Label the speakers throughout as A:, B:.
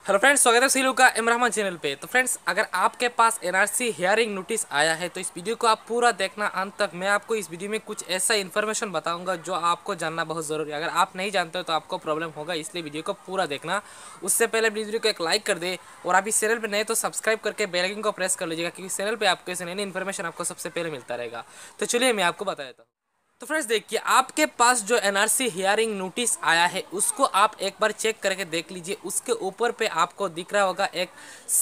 A: Hello friends, स्वागत है सभी लोग का इमरान चैनल पे। तो फ्रेंड्स, अगर आपके पास एनआरसी हियरिंग नोटिस आया है तो इस वीडियो को आप पूरा देखना अंत तक। मैं आपको इस वीडियो में कुछ ऐसा इन्फॉर्मेशन बताऊंगा जो आपको जानना बहुत ज़रूरी है। अगर आप नहीं जानते हो तो आपको प्रॉब्लम होगा, इसलिए वीडियो को पूरा देखना। उससे पहले वीडियो को एक लाइक कर दे और आप इस चैनल पर नए तो सब्सक्राइब करके बेल आइकन को प्रेस कर लीजिएगा, क्योंकि इस चैनल पर आपको ऐसे नई नई इन्फॉर्मेशन आपको सबसे पहले मिलता रहेगा। तो चलिए मैं आपको बता देता हूँ। तो फ्रेंड्स देखिए, आपके पास जो एनआरसी हियरिंग नोटिस आया है उसको आप एक बार चेक करके देख लीजिए। उसके ऊपर पे आपको दिख रहा होगा एक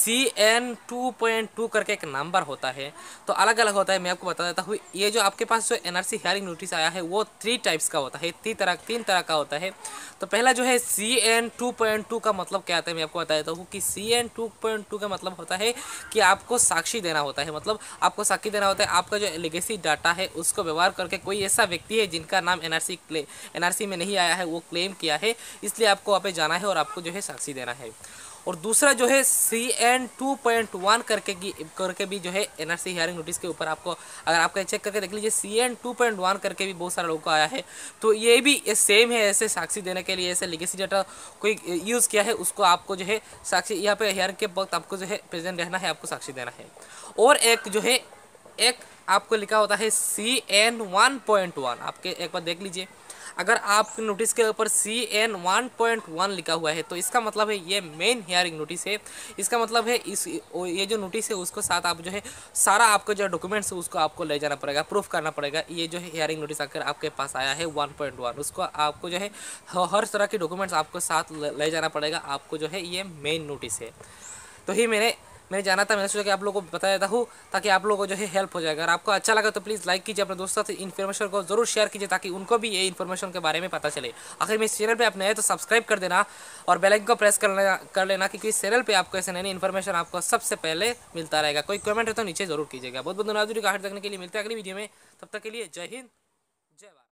A: CN 2.2 करके एक नंबर होता है। तो अलग अलग होता है, मैं आपको बता देता हूँ। ये जो आपके पास जो एनआरसी हियरिंग नोटिस आया है वो 3 टाइप्स का होता है, तीन तरह का होता है। तो पहला जो है CN 2.2 का मतलब क्या आता है, मैं आपको बता देता हूँ कि CN 2.2 का मतलब होता है कि आपको साक्षी देना होता है। मतलब आपको साक्षी देना होता है, आपका जो लेगेसी डाटा है उसको व्यवहार करके कोई ऐसा व्यक्ति है जिनका नाम एनआरसी में नहीं आया है वो क्लेम किया है, इसलिए आपको वहाँ पे जाना है और आपको जो है साक्षी देना है। और दूसरा जो है CN 2.1 करके भी जो है एनआरसी हियरिंग नोटिस के ऊपर आपको, अगर आपका चेक करके देख लीजिए, CN 2.1 करके भी बहुत सारे लोगों को आया है। तो ये भी सेम है, ऐसे साक्षी देने के लिए ऐसे लिगेसी डाटा कोई यूज़ किया है उसको आपको जो है साक्षी यहाँ पे हियरिंग के वक्त आपको जो है प्रेजेंट रहना है, आपको साक्षी देना है। और एक जो है एक आपको लिखा होता है CN 1.1, आपके एक बार देख लीजिए। अगर आप नोटिस के ऊपर CN 1.1 लिखा हुआ है तो इसका मतलब है ये मेन हियरिंग नोटिस है। इसका मतलब है ये जो नोटिस है उसको साथ आप जो है सारा आपको जो डॉक्यूमेंट्स है उसको आपको ले जाना पड़ेगा, प्रूफ करना पड़ेगा। ये जो है हियरिंग नोटिस अगर आपके पास आया है 1.1, उसको आपको जो है हर तरह के डॉक्यूमेंट्स आपको साथ ले जाना पड़ेगा। आपको जो है ये मेन नोटिस है। तो ही मैंने जाना था, मैंने सोचा कि आप लोगों को बता देता हूँ ताकि आप लोगों को जो है हेल्प हो जाएगा। अगर आपको अच्छा लगा तो प्लीज़ लाइक कीजिए, अपने दोस्तों से इन्फॉर्मेशन को जरूर शेयर कीजिए ताकि उनको भी ये इन्फॉर्मेशन के बारे में पता चले। आखिर में इस चैनल पे आप नए तो सब्सक्राइब कर देना और बेल आइकन को प्रेस कर लेना, क्योंकि इस चैनल पे आपको ऐसे नई नई इन्फॉर्मेशन आपको सबसे पहले मिलता रहेगा। कोई कमेंट है तो नीचे जरूर कीजिएगा। बहुत बहुत धन्यवाद देखने के लिए। मिलते हैं अगली वीडियो में, तब तक के लिए जय हिंद, जय भारत।